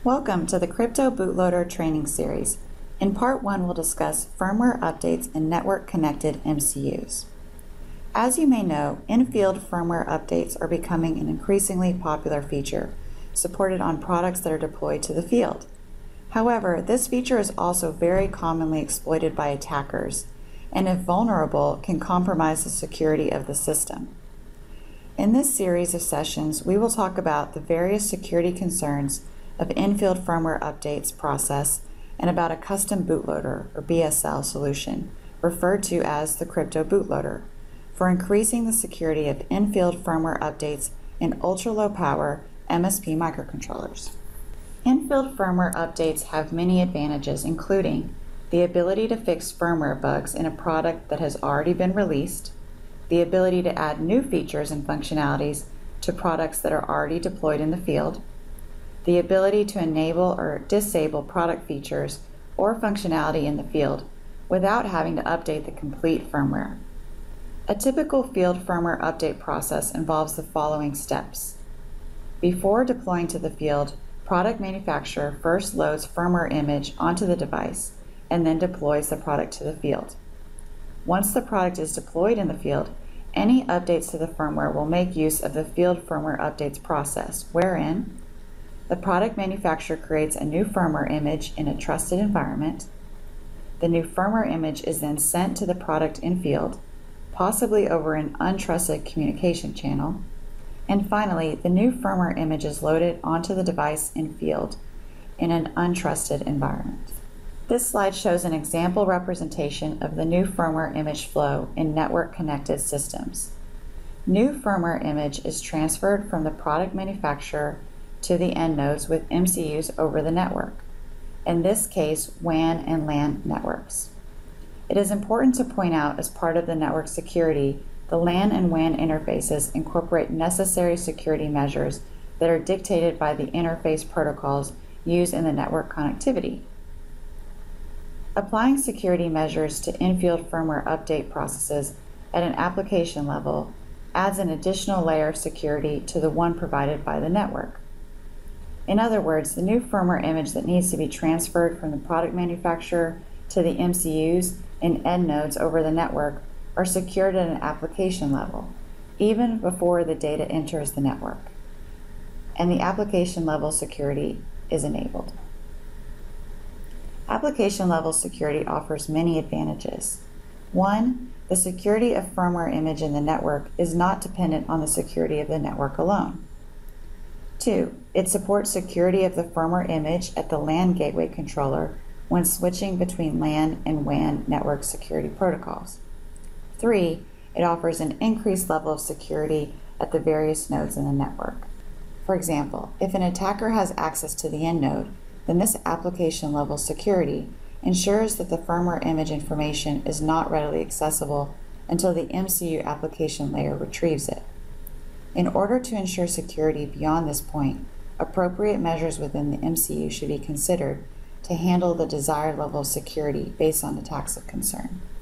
Welcome to the Crypto-Bootloader Training Series. In Part 1, we'll discuss firmware updates in network-connected MCUs. As you may know, in-field firmware updates are becoming an increasingly popular feature, supported on products that are deployed to the field. However, this feature is also very commonly exploited by attackers, and if vulnerable, can compromise the security of the system. In this series of sessions, we will talk about the various security concerns of in-field firmware updates process and about a custom bootloader, or BSL, solution, referred to as the Crypto-Bootloader, for increasing the security of in-field firmware updates in ultra-low power MSP microcontrollers. In-field firmware updates have many advantages, including the ability to fix firmware bugs in a product that has already been released, the ability to add new features and functionalities to products that are already deployed in the field, the ability to enable or disable product features or functionality in the field without having to update the complete firmware. A typical field firmware update process involves the following steps. Before deploying to the field, product manufacturer first loads firmware image onto the device and then deploys the product to the field. Once the product is deployed in the field, any updates to the firmware will make use of the field firmware updates process, wherein the product manufacturer creates a new firmware image in a trusted environment. The new firmware image is then sent to the product in field, possibly over an untrusted communication channel. And finally, the new firmware image is loaded onto the device in field in an untrusted environment. This slide shows an example representation of the new firmware image flow in network-connected systems. New firmware image is transferred from the product manufacturer to the end nodes with MCUs over the network, in this case WAN and LAN networks. It is important to point out, as part of the network security, the LAN and WAN interfaces incorporate necessary security measures that are dictated by the interface protocols used in the network connectivity. Applying security measures to in-field firmware update processes at an application level adds an additional layer of security to the one provided by the network. In other words, the new firmware image that needs to be transferred from the product manufacturer to the MCUs and end nodes over the network are secured at an application level, even before the data enters the network, and the application level security is enabled. Application level security offers many advantages. 1. The security of firmware image in the network is not dependent on the security of the network alone. 2. It supports security of the firmware image at the LAN gateway controller when switching between LAN and WAN network security protocols. 3. It offers an increased level of security at the various nodes in the network. For example, if an attacker has access to the end node, then this application level security ensures that the firmware image information is not readily accessible until the MCU application layer retrieves it. In order to ensure security beyond this point, appropriate measures within the MCU should be considered to handle the desired level of security based on attacks of concern.